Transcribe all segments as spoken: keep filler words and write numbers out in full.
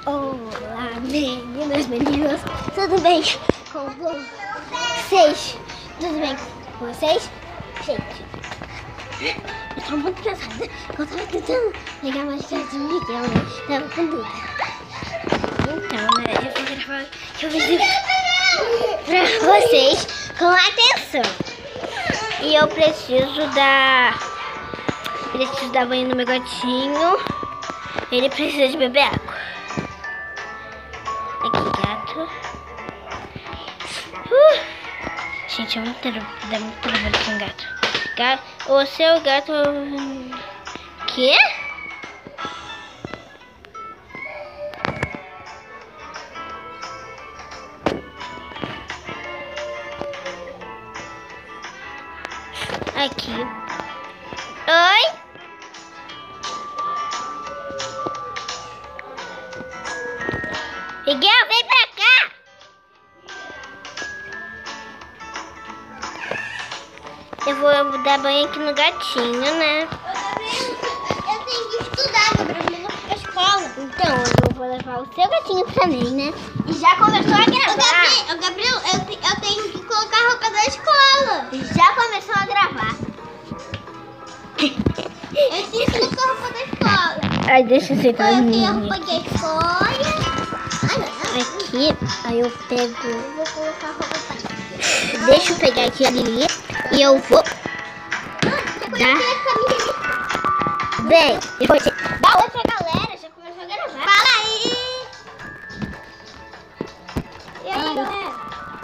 Olá, meninas, meninos, tudo bem com vocês? Tudo bem com vocês? Gente, eu tô muito cansada. Eu tava tentando pegar mais perto de Miguel, né? Tava com dúvida. Então, né, eu vou gravar que eu vídeo pra vocês com atenção. E eu preciso dar... Preciso dar banho no meu gatinho. Ele precisa de beber água. Aqui, gato. Uh! Gente, é muito trabalho, dá muito trabalho com gato. gato. O seu gato... Quê? Aqui. Oi? Miguel, vem pra cá! Eu vou, eu vou dar banho aqui no gatinho, né? Eu tenho que estudar, Gabriel, eu vou pra escola. Então, eu vou levar o seu gatinho também, né? E já começou a gravar. Ô, Gabriel, eu, te- eu tenho que colocar a roupa da escola. Já começou a gravar. Eu tenho que colocar a roupa da escola. Ai, deixa eu sentar Eu no tenho a mim. roupa da escola. Ah, não. Aqui, aí eu pego... Eu vou colocar a roupa da Deixa eu pegar aqui ali e eu vou dar... Bem, eu vou... Dá oi pra galera, já começou a gravar. Fala aí. E aí, galera?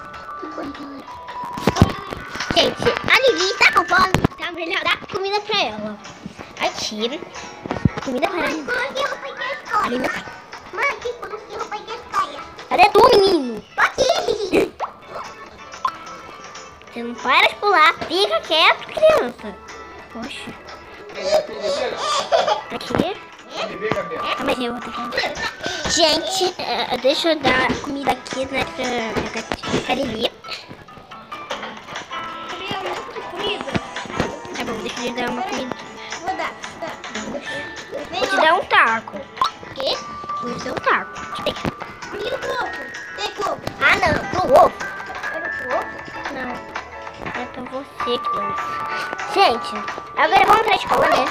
Gente, a Lili tá com fome, tá melhor dar comida pra ela. Aqui, comida para ela. Coloquei a roupa da escola. Ali no... Mãe, aqui coloquei a roupa da escola. Cadê tu, menino? Tô aqui. Você não para de pular, fica quieto, criança. Poxa. Aqui. Ah, mas eu vou ter que... Gente, eh, deixa eu dar comida aqui, né, pra, pra, pra Lili. Gabriel, não tem comida. Tá bom, deixa eu dar uma comida. Vou dar, dá. Vem, Vou te dar um taco. o quê? Vou te dar um taco. Te pegar. E o coco? Tem coco? Ah, não, pro ovo. Era o coco? Não. É pra você, criança. Gente, agora vamos pra escola, né?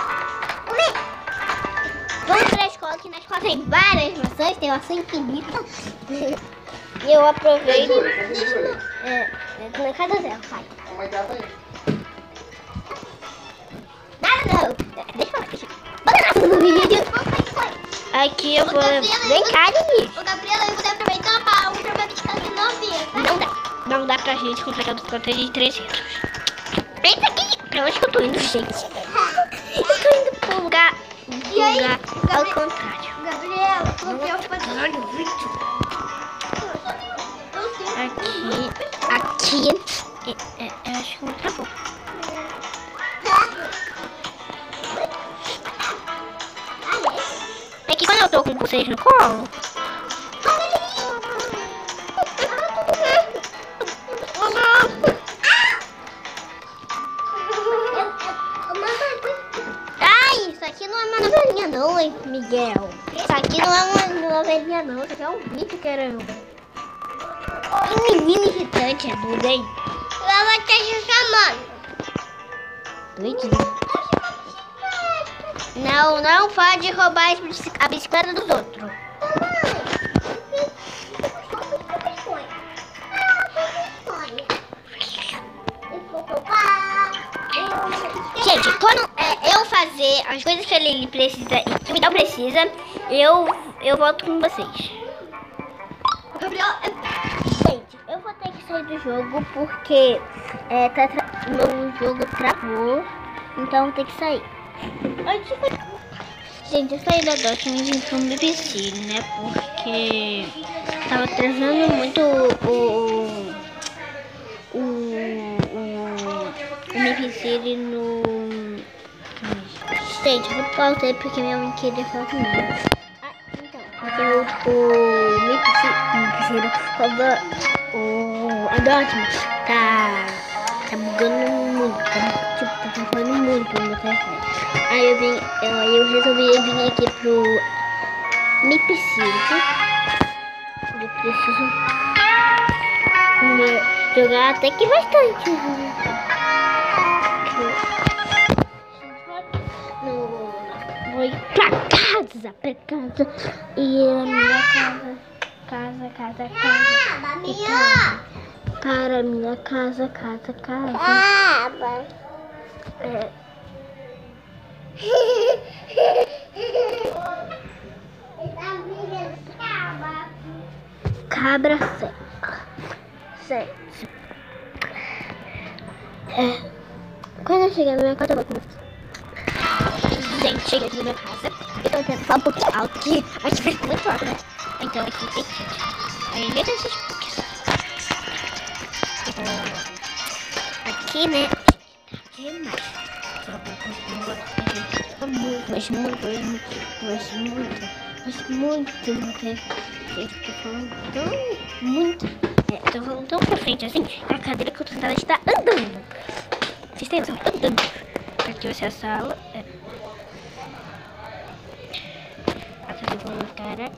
Vamos pra escola, que na escola tem várias maçãs, tem maçã infinita. E eu aproveito. É, é na casa dela, pai. Nada não. Deixa eu deixa eu- Bota nada no vídeo. Aqui eu vou. Vem cá, Lili. Ô, Gabriela, eu vou aproveitar para comprar uma bicicleta novinha, tá? Não dá. Não dá pra gente comprar aquela bicicleta de trezentos. Eita aqui. Pra onde que eu tô indo, gente? Eu tô indo pro lugar. E aí, lugar ao Gabriel? contrário. Gabriela, coloquei a roupa da Olha o vídeo. Aqui. Aqui. É, é, eu acho que não tá bom. É que quando eu tô com vocês no colo. Ai, isso aqui não é uma novelinha não, hein, Miguel. Isso aqui não é uma novelinha não, isso aqui é um vídeo, caramba. Que menino irritante, é doido, hein? Ela vai te chamando. Doidinho. Não, não pode roubar as bici- a bicicleta dos outros. Gente, quando é, eu fazer as coisas que ele precisa e que o Miguel precisa, eu, eu volto com vocês. Gabriel, Gente, eu vou ter que sair do jogo porque é, tá tra... meu jogo travou, então vou ter que sair. Gente, eu saí da Dot, mas então me pensei, né? Porque tava atrasando muito o o o, o meu P C no. Gente, eu vou pausar porque minha mãe queria falar comigo. Ah, então, porque o, o meu P C, meu P C, o Android tá tá bugando muito, tá, tipo, tá travando muito no meu telefone. Aí eu vim, eu, aí eu resolvi vir aqui pro Me preciso. Eu preciso me jogar até que bastante. No, vou ir pra casa, pra casa. E a minha casa, casa, casa, casa. E casa. Para minha casa, casa, casa. É. Cabra seca. Sete. É. Quando eu chegar na minha casa, eu vou começar. Gente, cheguei aqui na minha casa. Eu tô tentando falar um pouquinho alto aqui. Mas vai ser muito alto, né? Então aqui tem gente. Aí eu deixo aqui, né? Demais. Muito, mas muito, mas muito, mas muito, mas muito, muito. Eu tô falando tão, muito, é, tô falando tão pra frente assim, a cadeira que eu tô sentada está andando. Vocês têm noção? Andando. Aqui vai ser a sala. É. Aqui eu vou ficar aqui.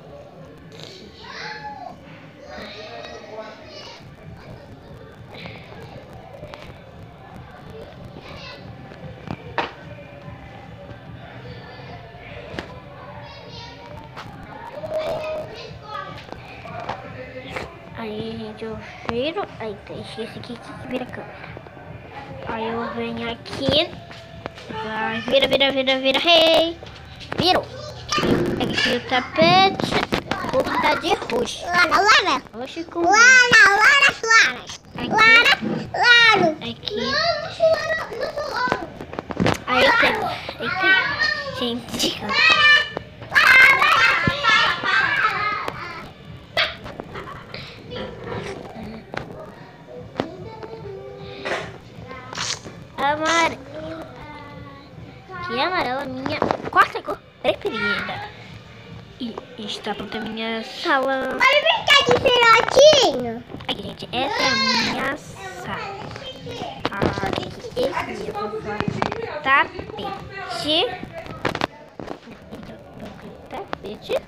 Aí, gente, eu viro. Aí, deixa esse aqui que vira a câmera. Aí eu venho aqui. Vai, vira, vira, vira, vira. Hey! Virou. Aqui o tapete. Vou pintar de roxo. Lara, Lara. Roxo com. Lara, Lara, Lara. Aqui. Lara, Lara. Aqui. Não sou Lara, não sou Lara. Aí tem. Aí tem. Gente. Amarelo. Que amarela minha quarta cor preferida. E está pronta a minha sala. Olha brincar de filhotinho. Aqui, gente, essa é a minha sala. Aqui, esse é o tapete. Tapete.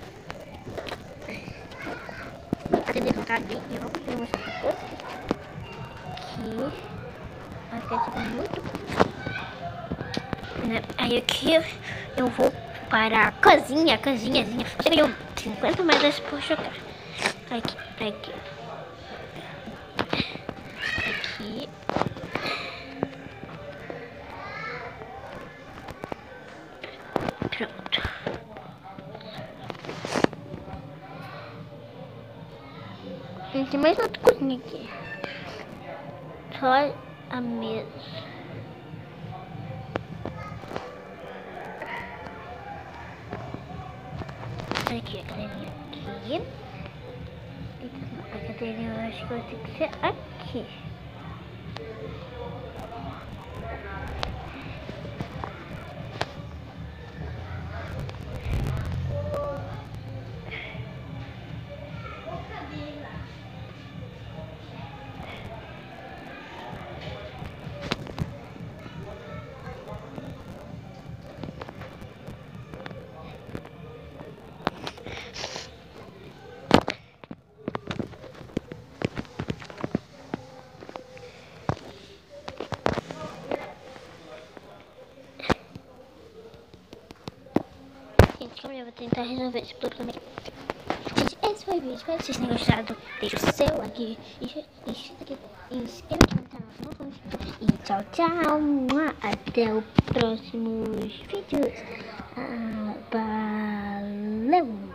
Cadê meu tapete? Eu vou mostrar pra vocês. Aqui. Aqui é muito. Aí aqui eu vou para a cozinha, cozinhazinha. Eu tenho cinquenta metros por jogar. Aqui, aqui. Aqui. Pronto. Tem mais outra cozinha aqui. Só a mesa. Aqui, a cadeirinha aqui. A cadeirinha eu acho que vai ter que ser aqui. Eu vou tentar resolver esse problema aqui. Gente, esse foi o vídeo. Espero que vocês tenham gostado. Deixa o seu like. E inscreva aqui no canal se não for inscrito. E tchau, tchau. Até os próximos vídeos. Ah, valeu.